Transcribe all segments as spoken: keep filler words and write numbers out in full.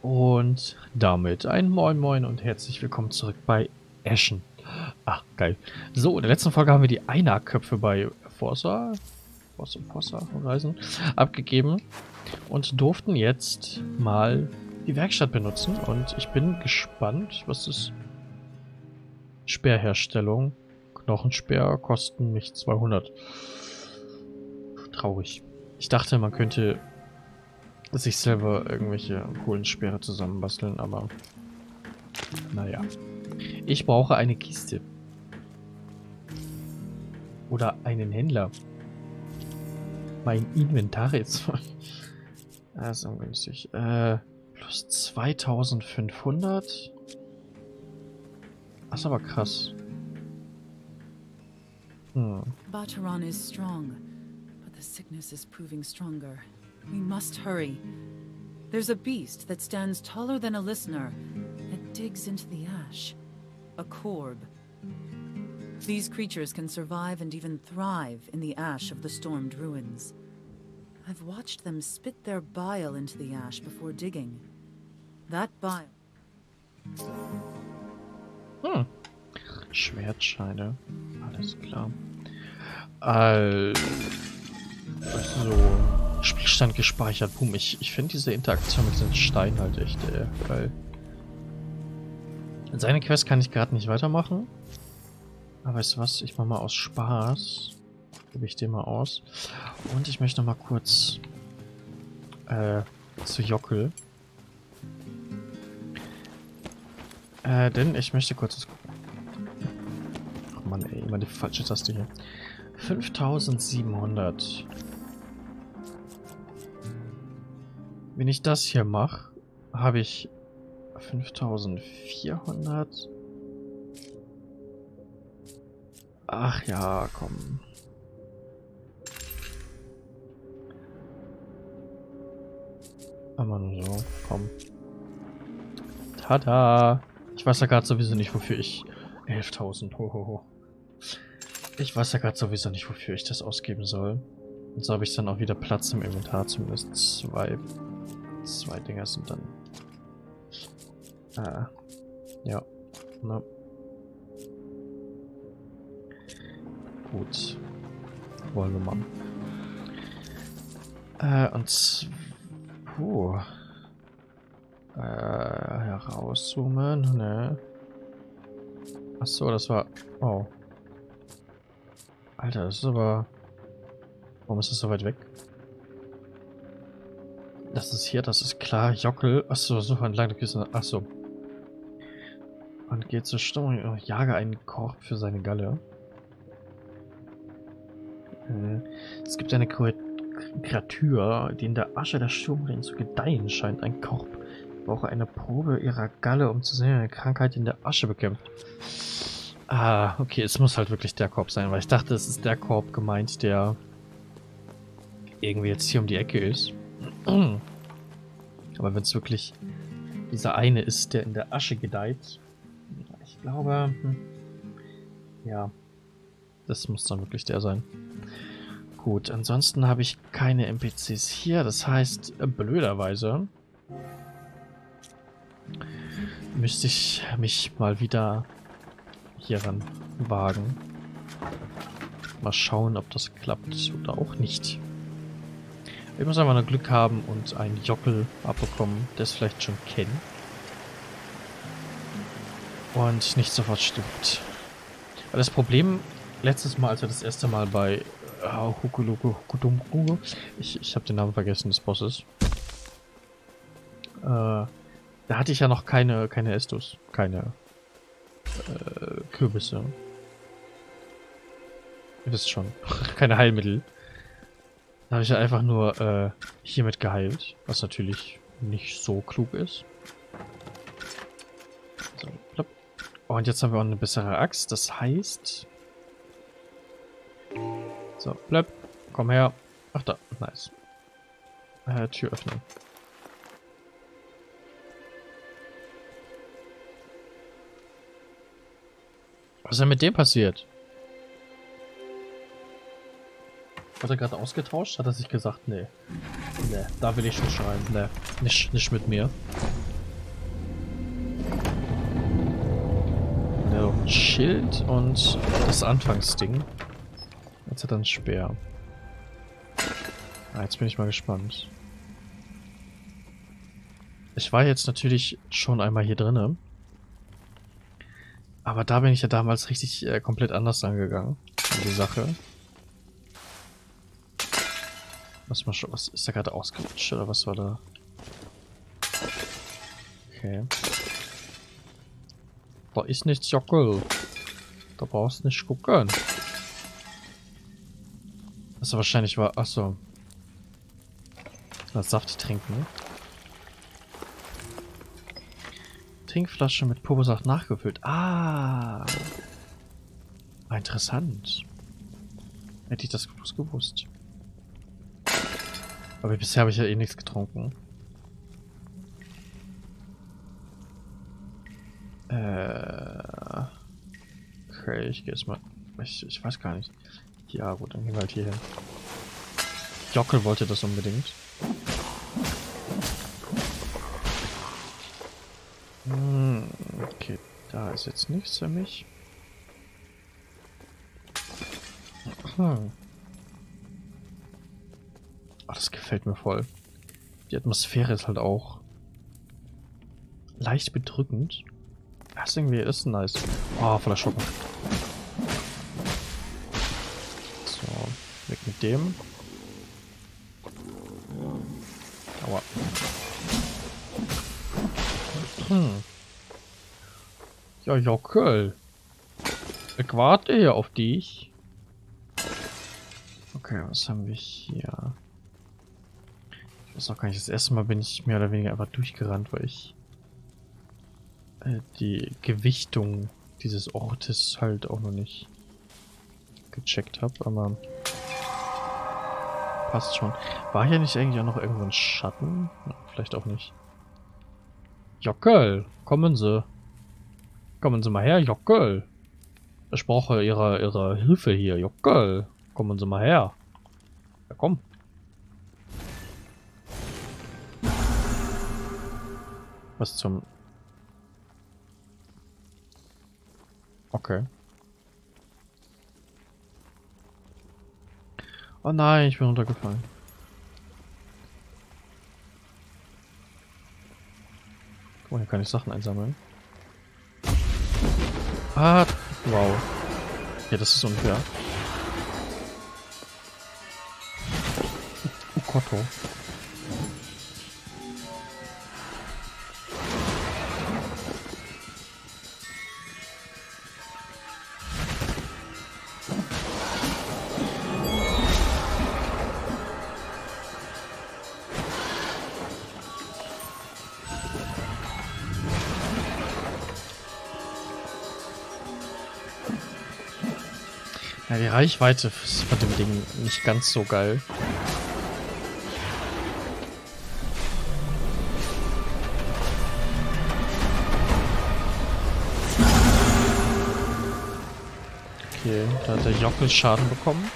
Und damit ein Moin Moin und herzlich willkommen zurück bei Ashen. Ach, geil. So, in der letzten Folge haben wir die Einar-Köpfe bei Forza, Forza, Forza Horizon abgegeben und durften jetzt mal die Werkstatt benutzen. Und ich bin gespannt, was ist Speerherstellung. Knochenspeer kosten mich zweihundert. Traurig. Ich dachte, man könnte sich selber irgendwelche coolen Speere zusammenbasteln, aber naja. Ich brauche eine Kiste. Oder einen Händler. Mein Inventar ist voll. Das ist ungünstig. Äh, plus zweitausendfünfhundert. Das ist aber krass. Hm. Bateran is strong, but the sickness is proving stronger. We must hurry. There's a beast that stands taller than a listener that digs into the ash. A corb. These creatures can survive and even thrive in the ash of the stormed ruins. I've watched them spit their bile into the ash before digging. That bile... Hm. Schwertscheine. Alles klar. Also... Spielstand gespeichert. Boom. Ich, ich finde diese Interaktion mit den Steinen halt echt äh, geil. Seine Quest kann ich gerade nicht weitermachen. Aber weißt du was? Ich mache mal aus Spaß. Gebe ich den mal aus. Und ich möchte noch mal kurz äh, zu Jockel. Äh, denn ich möchte kurz... Ach Mann, ey, immer die falsche Taste hier. fünftausendsiebenhundert. Wenn ich das hier mache, habe ich fünftausendvierhundert. Ach ja, komm. Aber nur so, komm. Tada! Ich weiß ja gerade sowieso nicht, wofür ich... elftausend, hohoho. Ich weiß ja gerade sowieso nicht, wofür ich das ausgeben soll. Und so habe ich dann auch wieder Platz im Inventar, zumindest zwei... Zwei Dinger sind dann... Äh... Ja. Na. Gut. Wollen wir machen. Äh, und... Puh. Äh, herauszoomen, ne? Achso, das war... Oh. Alter, das ist aber... Warum ist das so weit weg? Das ist hier, das ist klar. Jockel. Achso, so entlang der Küste. Achso. Und geht zur Stimmung. Jage einen Korb für seine Galle. Äh, es gibt eine Kreatur, die in der Asche der Sturmrehen zu gedeihen scheint. Ein Korb. Ich brauche eine Probe ihrer Galle, um zu sehen, eine Krankheit in der Asche bekämpft. Ah, okay, es muss halt wirklich der Korb sein, weil ich dachte, es ist der Korb gemeint, der irgendwie jetzt hier um die Ecke ist. Aber wenn es wirklich dieser eine ist, der in der Asche gedeiht, ich glaube, hm, ja, das muss dann wirklich der sein. Gut, ansonsten habe ich keine N P Cs hier, das heißt, blöderweise müsste ich mich mal wieder hieran wagen. Mal schauen, ob das klappt oder auch nicht. Ich muss einfach nur Glück haben und einen Jockel abbekommen, der es vielleicht schon kennt. Und nicht sofort stirbt. Weil das Problem, letztes Mal, als wir das erste Mal bei uh, Hukuluku Hukudumku, ich, ich habe den Namen vergessen des Bosses. Äh, da hatte ich ja noch keine, keine Estus, keine äh, Kürbisse. Ihr wisst schon, keine Heilmittel. Da habe ich ja einfach nur äh, hiermit geheilt, was natürlich nicht so klug ist. So, plopp. Und jetzt haben wir auch eine bessere Axt, das heißt... So, bleib, komm her. Ach da, nice. Äh, Tür öffnen. Was ist denn mit dem passiert? Hat er gerade ausgetauscht? Hat er sich gesagt, nee. Nee, da will ich nicht rein. Nee, nicht, nicht mit mir. Schild und das Anfangsding. Jetzt hat er einen Speer. Ah, jetzt bin ich mal gespannt. Ich war jetzt natürlich schon einmal hier drinne. Aber da bin ich ja damals richtig äh, komplett anders angegangen. Die Sache. Was, mal schon, was ist da gerade ausgerutscht oder was war da? Okay. Da ist nichts Jockel. Da brauchst du nicht gucken. Also wahrscheinlich war... Achso. Das Saft trinken. Trinkflasche mit Pobosaft nachgefüllt. Ah. ah. Interessant. Hätte ich das bloß gewusst. Aber bisher habe ich ja eh nichts getrunken. Äh. Okay, ich gehe jetzt mal. Ich, ich weiß gar nicht. Ja, gut, dann gehen wir halt hier hin. Jockel wollte das unbedingt. Hm, okay, da ist jetzt nichts für mich. Hm. Oh, das gefällt mir voll. Die Atmosphäre ist halt auch leicht bedrückend. Das ist irgendwie ist nice. Oh, voller Schocken. So, weg mit dem. Aua. Hm. Ja, Jockel. Ich warte hier auf dich. Okay, was haben wir hier? Ich weiß auch gar nicht, das erste Mal bin ich mehr oder weniger einfach durchgerannt, weil ich äh, die Gewichtung dieses Ortes halt auch noch nicht gecheckt habe, aber passt schon. War hier nicht eigentlich auch noch irgendwo ein Schatten? Ja, vielleicht auch nicht. Jockel, kommen Sie. Kommen Sie mal her, Jockel. Ich brauche Ihre, Ihre Hilfe hier, Jockel. Kommen Sie mal her. Ja, komm. Was zum... Okay. Oh nein, ich bin runtergefallen. Guck mal, hier kann ich Sachen einsammeln. Ah, wow. Ja, das ist unfair. Oh Gott, oh. Ja, die Reichweite ist von dem Ding nicht ganz so geil. Okay, da hat der Jockel Schaden bekommen.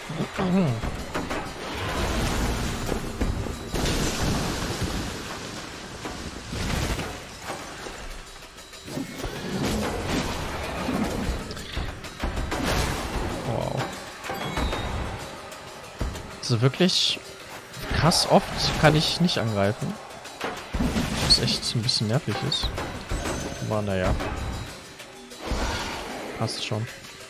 Also wirklich krass oft kann ich nicht angreifen. Was echt ein bisschen nervig ist. Aber naja. Passt schon.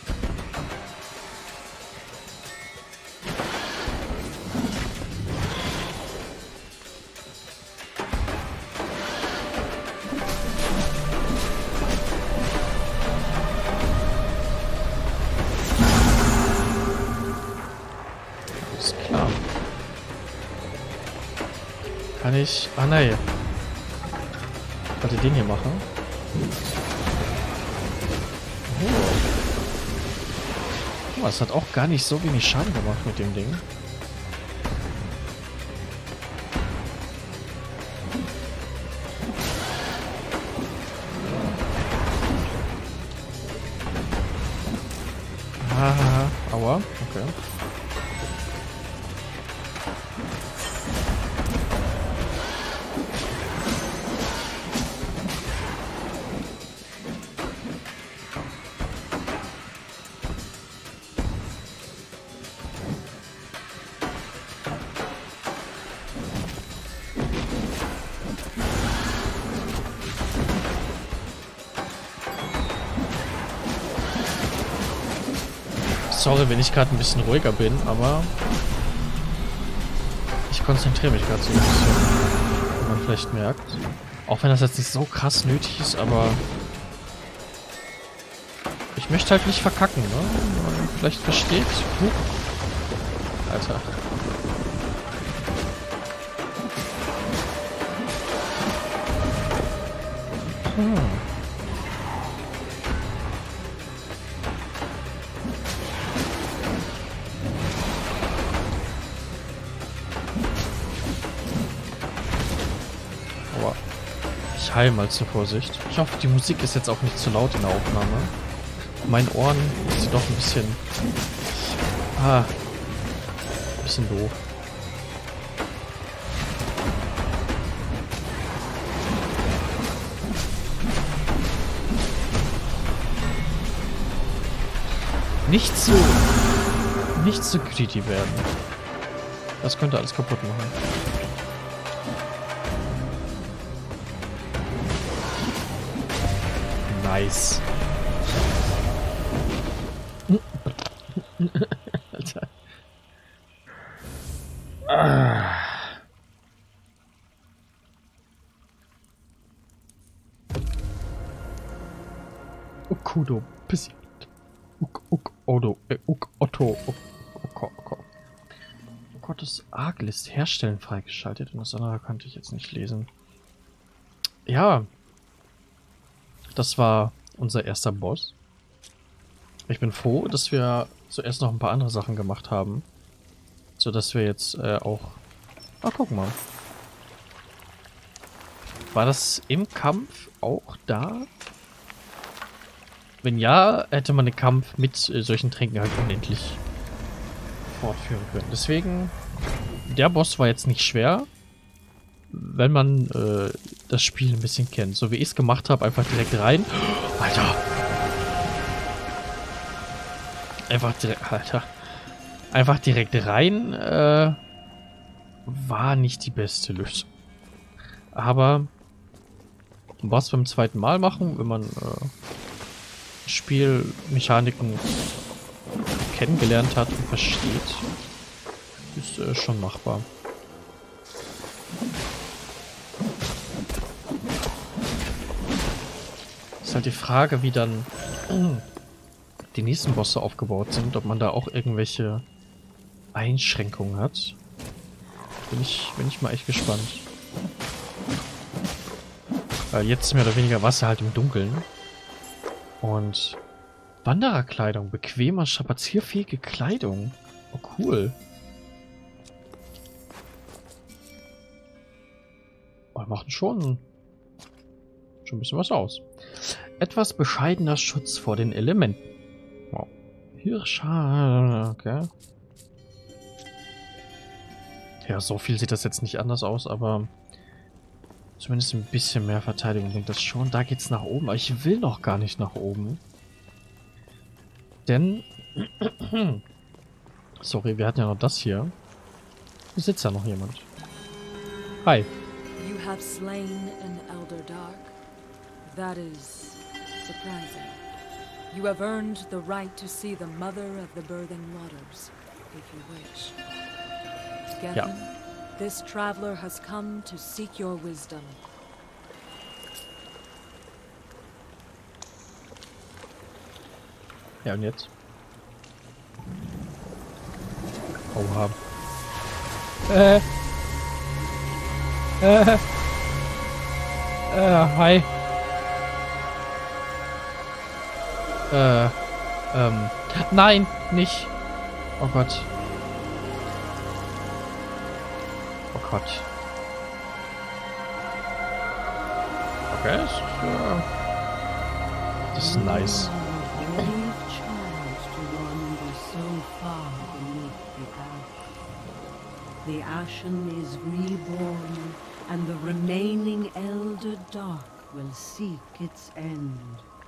Kann ich... Ah, nein. Ich wollte den hier machen. Oh. Guck mal, es hat auch gar nicht so wenig Schaden gemacht mit dem Ding. Ah, aua. Okay. Sorry, wenn ich gerade ein bisschen ruhiger bin, aber ich konzentriere mich gerade so ein bisschen, wie man vielleicht merkt. Auch wenn das jetzt nicht so krass nötig ist, aber ich möchte halt nicht verkacken, ne? Wenn man vielleicht versteht. Huch. Alter. Hm. Aber ich heile mal zur Vorsicht. Ich hoffe, die Musik ist jetzt auch nicht zu laut in der Aufnahme. Meinen Ohren ist sie doch ein bisschen... Ah. Ein bisschen doof. Nicht so... Nicht so greedy werden. Das könnte alles kaputt machen. Nice. Alter. Ah. Okudo besiegt. Uk, Uk, Odo, äh, Uk, Otto, Uk, Uk, Uk. Gottes Arglist herstellen freigeschaltet und das andere konnte ich jetzt nicht lesen. Ja. Das war unser erster Boss. Ich bin froh, dass wir zuerst noch ein paar andere Sachen gemacht haben. So dass wir jetzt äh, auch... Ah, guck mal. War das im Kampf auch da? Wenn ja, hätte man den Kampf mit äh, solchen Tränken halt unendlich fortführen können. Deswegen, der Boss war jetzt nicht schwer, wenn man äh, das Spiel ein bisschen kennt. So wie ich es gemacht habe, einfach direkt rein. Alter! Einfach direkt, Alter. Einfach direkt rein, äh, war nicht die beste Lösung. Aber was beim zweiten Mal machen, wenn man äh, Spielmechaniken kennengelernt hat und versteht, ist äh, schon machbar. Ist halt die Frage, wie dann äh, die nächsten Bosse aufgebaut sind, ob man da auch irgendwelche Einschränkungen hat. Bin ich, bin ich mal echt gespannt. Weil jetzt mehr oder weniger Wasser halt im Dunkeln. Und Wandererkleidung, bequemer, strapazierfähige Kleidung. Oh, cool. Oh, machen schon, schon ein bisschen was aus. Etwas bescheidener Schutz vor den Elementen. Wow. Hirscher, okay. Ja, so viel sieht das jetzt nicht anders aus, aber zumindest ein bisschen mehr Verteidigung bringt das schon. Da geht's nach oben, aber ich will noch gar nicht nach oben. Denn, sorry, wir hatten ja noch das hier. Hier sitzt ja noch jemand. Hi. You have slain an elder dark. That is surprising. You have earned the right to see the mother of the birthing waters, if you wish. Gethin, Ja. this traveler has come to seek your wisdom. Ja, und jetzt? Oha. Äh. Äh. Äh, hi. Äh. Ähm. Nein, nicht. Oh Gott. Oh Gott. Okay, das ist, äh, das ist nice. The Ashen is reborn, and the remaining Elder Dark will seek its end.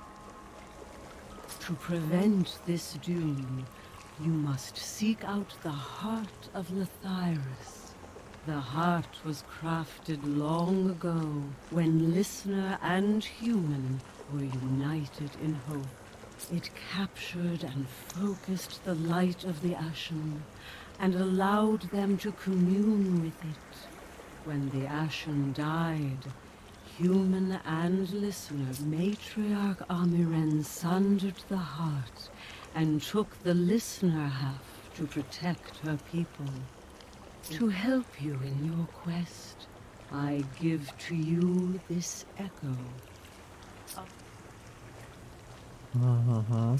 To prevent this doom, you must seek out the heart of Lethyrus. The heart was crafted long ago, when listener and human were united in hope. It captured and focused the light of the Ashen and allowed them to commune with it. When the Ashen died, human and listener, Matriarch Amiren sundered the heart and took the listener half to protect her people. To help you in your quest, I give to you this echo. Mhm.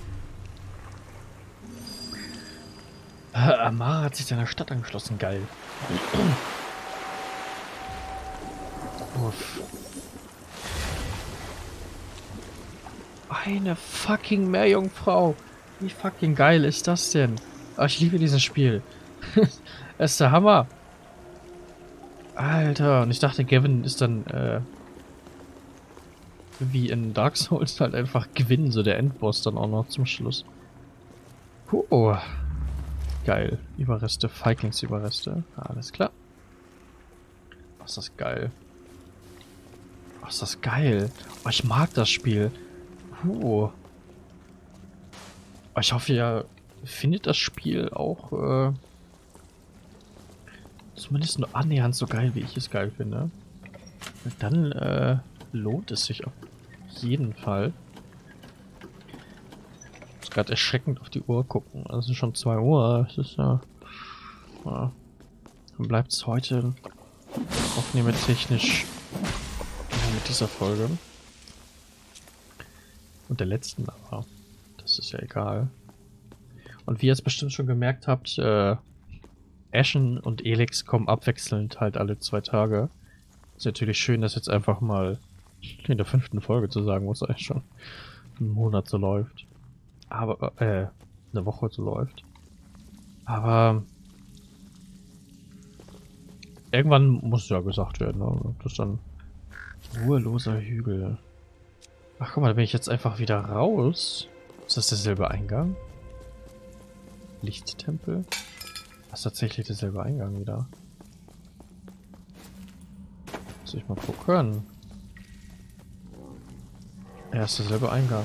Äh, Amara hat sich seiner Stadt angeschlossen, geil. Uff. Eine fucking Meerjungfrau. Wie fucking geil ist das denn? Oh, ich liebe dieses Spiel. Es ist der Hammer. Alter, und ich dachte, Gavin ist dann, äh, wie in Dark Souls halt einfach gewinnen, so der Endboss dann auch noch zum Schluss. Oh. Geil. Überreste, Feiglingsüberreste. Alles klar. Oh, ist das geil. Oh, ist das geil. Oh, ich mag das Spiel. Puh. Oh, ich hoffe, ihr findet das Spiel auch äh, zumindest nur annähernd so geil, wie ich es geil finde. Und dann äh, lohnt es sich auf jeden Fall. Ich muss gerade erschreckend auf die Uhr gucken. Es ist schon zwei Uhr. Es ist ja. ja. Dann bleibt es heute aufnahmetechnisch ja, mit dieser Folge. Und der letzten aber. Das ist ja egal. Und wie ihr es bestimmt schon gemerkt habt, äh, Ashen und Elex kommen abwechselnd halt alle zwei Tage. Ist natürlich schön, das jetzt einfach mal in der fünften Folge zu sagen, wo es eigentlich schon einen Monat so läuft. Aber, äh, eine Woche so läuft. Aber irgendwann muss ja gesagt werden, ne? Das ist dann ruheloser Hügel. Ach guck mal, da bin ich jetzt einfach wieder raus. Ist das derselbe Eingang? Lichttempel? Das ist tatsächlich derselbe Eingang wieder. Muss ich mal gucken. Ja, ist derselbe Eingang.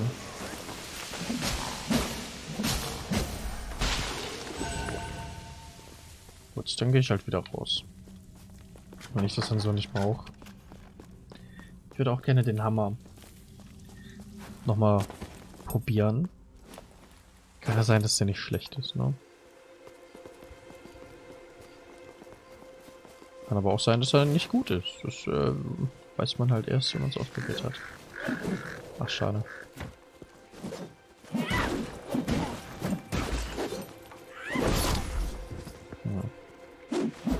Gut, dann gehe ich halt wieder raus. Wenn ich das dann so nicht brauche. Ich würde auch gerne den Hammer nochmal probieren. Kann ja sein, dass der nicht schlecht ist, ne? Kann aber auch sein, dass er nicht gut ist. Das äh, weiß man halt erst, wenn man es ausprobiert hat. Ach, schade. Ja.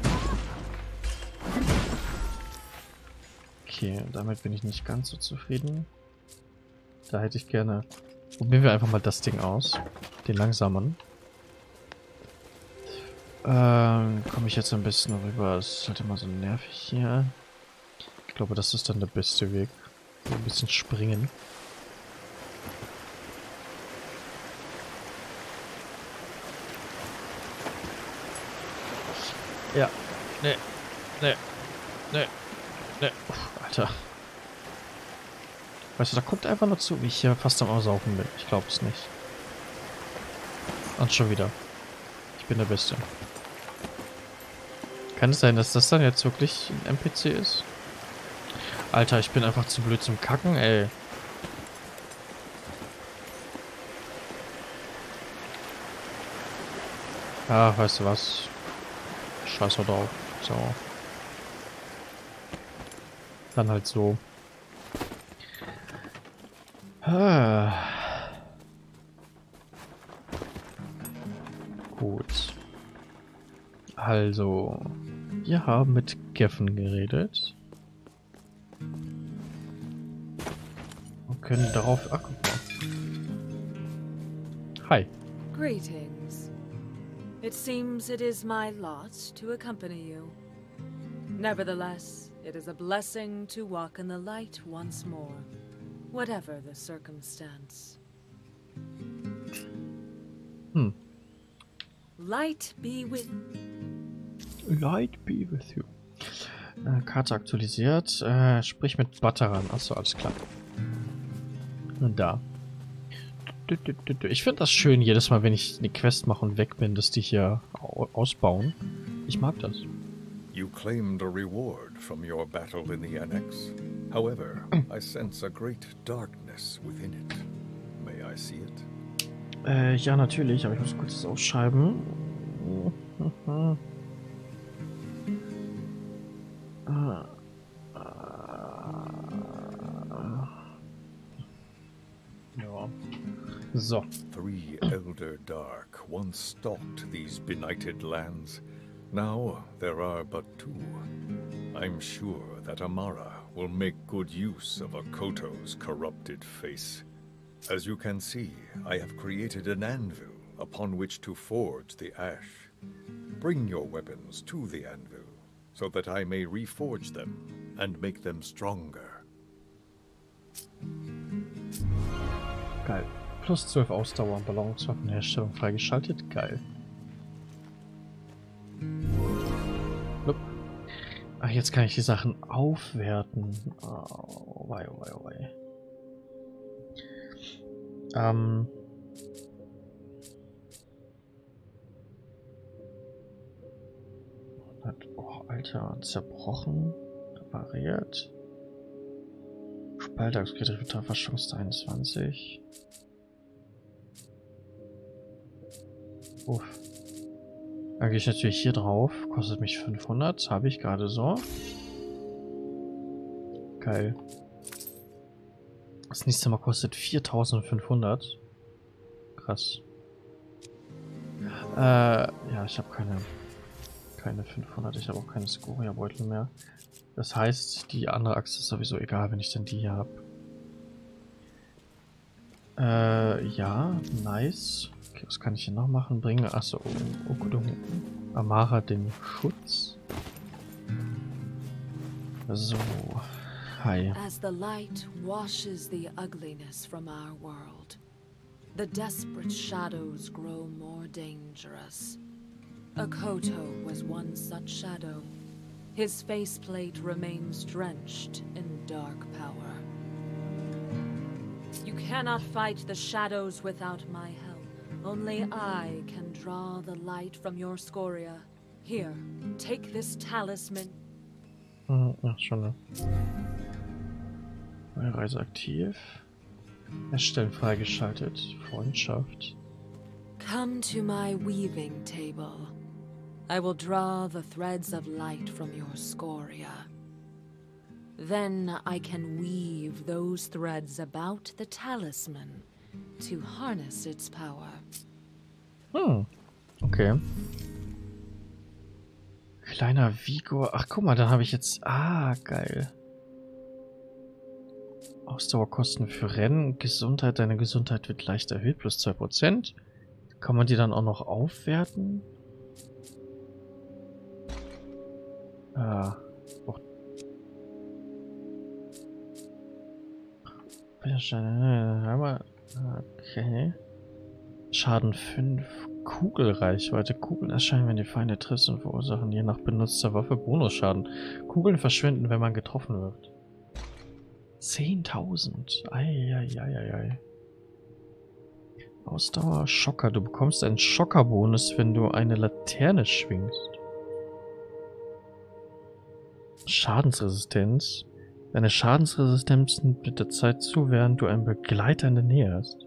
Okay, damit bin ich nicht ganz so zufrieden. Da hätte ich gerne... Probieren wir einfach mal das Ding aus. Den langsamen. Ähm, komme ich jetzt ein bisschen rüber. Das ist halt immer so nervig hier. Ich glaube, das ist dann der beste Weg. Ein bisschen springen. Ja. Ne. Ne. Ne. Ne. Alter. Weißt du, da kommt einfach nur zu, wie ich hier fast am Aussaufen bin. Ich glaube es nicht. Und schon wieder. Ich bin der Beste. Kann es sein, dass das dann jetzt wirklich ein N P C ist? Alter, ich bin einfach zu blöd zum Kacken, ey. Ja, weißt du was? Scheiß mal drauf. So. Dann halt so. Ah. Gut. Also, wir haben mit Gavin geredet. Und können darauf... Ach, guck mal. Hi. Greetings. It seems it is my lot to accompany you. Nevertheless, it is a blessing to walk in the light once more, whatever the circumstance. Hm. Light be with... Light be with you. Äh, Karte aktualisiert. Äh, sprich mit Batteran. Achso, alles klar. Und da. Ich finde das schön, jedes Mal, wenn ich eine Quest mache und weg bin, dass die hier ausbauen. Ich mag das. You claimed a reward from your battle in the Annex. However, I sense a great darkness within it. May I see it? Äh, ja, natürlich, aber ich muss kurz das ausschreiben. Ja. So. Three Elder Dark once stalked these benighted lands. Now there are but two. I'm sure that Amara will make good use of Akoto's corrupted face. As you can see, I have created an anvil upon which to forge the ash. Bring your weapons to the anvil, so that I may reforge them and make them stronger. Geil. Plus zwölf Ausdauer und Ballonswaffenherstellung freigeschaltet. Geil. Blub. Ach, jetzt kann ich die Sachen aufwerten. Oh, wei, oh, wei, oh, wei. Ähm. Oh, Alter, zerbrochen, repariert. Spaltachsgriff mit Verfassung einundzwanzig. Uff. Dann gehe ich natürlich hier drauf. Kostet mich fünfhundert. Habe ich gerade so. Geil. Das nächste Mal kostet viertausendfünfhundert. Krass. Äh, ja, ich habe keine, keine fünfhundert. Ich habe auch keine Skoria-Beutel mehr. Das heißt, die andere Achse ist sowieso egal, wenn ich denn die hier habe. Äh, ja, nice. Okay, was kann ich hier noch machen? Bringe, achso, Okudum. Amara den Schutz. So. Hi. As the light washes the ugliness from our world, the desperate shadows grow more dangerous. Akoto was one such shadow. His faceplate remains drenched in dark power. You cannot fight the shadows without my help. Only I can draw the light from your Skoria. Here, take this talisman. Hm, ach, schon, ne? Neue Reise aktiv. Erstellen freigeschaltet. Freundschaft. Come to my weaving table. I will draw the threads of light from your Skoria. Then I can weave those threads about the talisman to harness its power. Hm, okay. Kleiner Vigor. Ach, guck mal, dann habe ich jetzt... Ah, geil. Ausdauerkosten für Rennen. Gesundheit. Deine Gesundheit wird leicht erhöht. Plus zwei Prozent. Kann man die dann auch noch aufwerten? Ah. Oh. Okay. Schaden fünf. Kugelreichweite. Kugeln erscheinen, wenn die Feinde triffst und verursachen je nach benutzter Waffe Bonusschaden. Kugeln verschwinden, wenn man getroffen wird. zehntausend. Eieieiei. Ausdauer, Schocker. Du bekommst einen Schockerbonus, wenn du eine Laterne schwingst. Schadensresistenz. Deine Schadensresistenz nimmt mit der Zeit zu, während du einen Begleiter in der Nähe hast.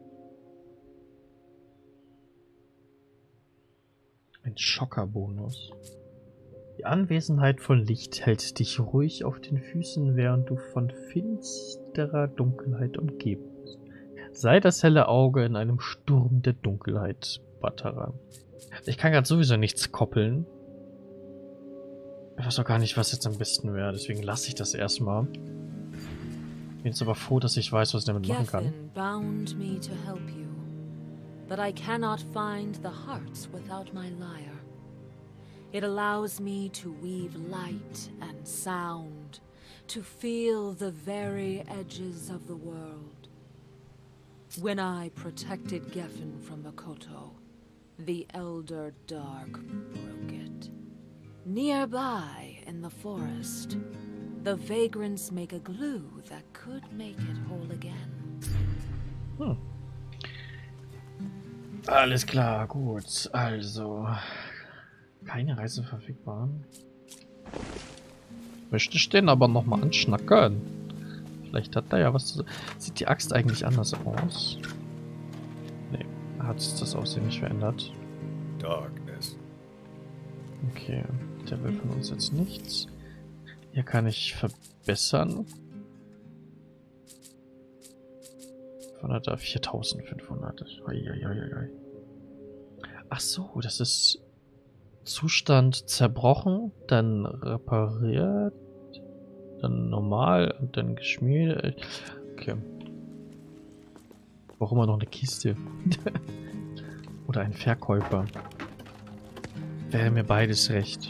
Ein Schockerbonus. Die Anwesenheit von Licht hält dich ruhig auf den Füßen, während du von finsterer Dunkelheit umgeben bist. Sei das helle Auge in einem Sturm der Dunkelheit, Batara. Ich kann gerade sowieso nichts koppeln. Ich weiß auch gar nicht, was jetzt am besten wäre, deswegen lasse ich das erstmal. Bin jetzt aber froh, dass ich weiß, was ich damit machen kann. Gethin bound me to help you, but I cannot find the hearts without my lyre. It allows me to weave light and sound, to feel the very edges of the world. When I protected Geffen from Akoto, the Elder Dark broke it. Nearby in the forest, the vagrants make a glue that could make it whole again. Hm. Alles klar, gut. Also, keine Reise verfügbar. Möchte ich den aber nochmal anschnacken. Vielleicht hat er ja was zu sagen. Sieht die Axt eigentlich anders aus? Nee, hat das Aussehen nicht verändert. Darkness. Okay, der will von uns jetzt nichts. Hier kann ich verbessern. fünfhundert auf viertausendfünfhundert. Ach so, das ist Zustand zerbrochen, dann repariert, dann normal und dann geschmiedet. Okay. Warum immer noch eine Kiste? Oder ein Verkäufer. Wäre mir beides recht.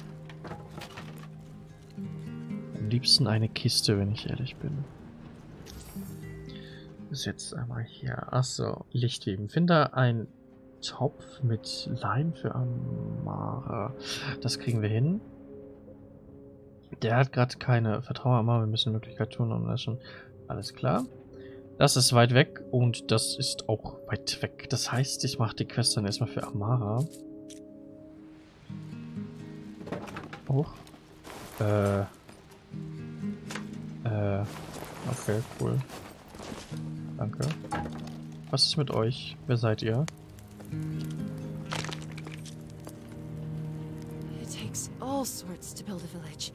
Am liebsten eine Kiste, wenn ich ehrlich bin. Das ist jetzt einmal hier. Achso, Lichtweben. Finde ein Topf mit Leim für Amara. Das kriegen wir hin. Der hat gerade keine Vertrauen, Amara. Wir müssen eine Möglichkeit tun, um das schon. Alles klar. Das ist weit weg und das ist auch weit weg. Das heißt, ich mache die Quest dann erstmal für Amara. Hoch. Äh. Äh. Okay, cool. Danke. Was ist mit euch? Wer seid ihr? It takes all sorts to build a village.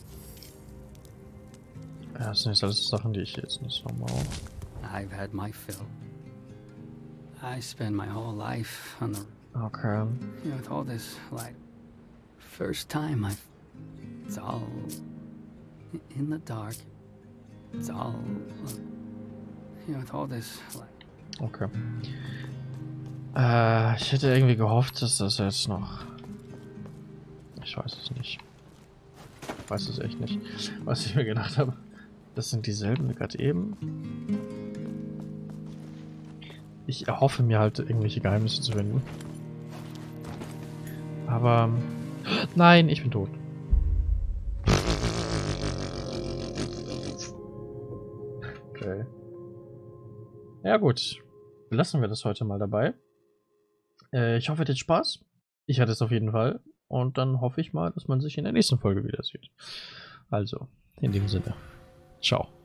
Ja, das sind jetzt alles Sachen, die ich jetzt nicht nochmal. I've had my fill. I spent my whole life on the, Okay. you know, with all this light. First time I've, it's all in the dark. It's all, you know, with all this light. Okay. Äh, ich hätte irgendwie gehofft, dass das jetzt noch... Ich weiß es nicht. Ich weiß es echt nicht. Was ich mir gedacht habe, das sind dieselben wie gerade eben. Ich erhoffe mir halt irgendwelche Geheimnisse zu finden. Aber... Nein, ich bin tot. Okay. Ja gut. Lassen wir das heute mal dabei. Äh, ich hoffe, ihr hattet Spaß. Ich hatte es auf jeden Fall. Und dann hoffe ich mal, dass man sich in der nächsten Folge wieder sieht. Also, in dem Sinne. Ciao.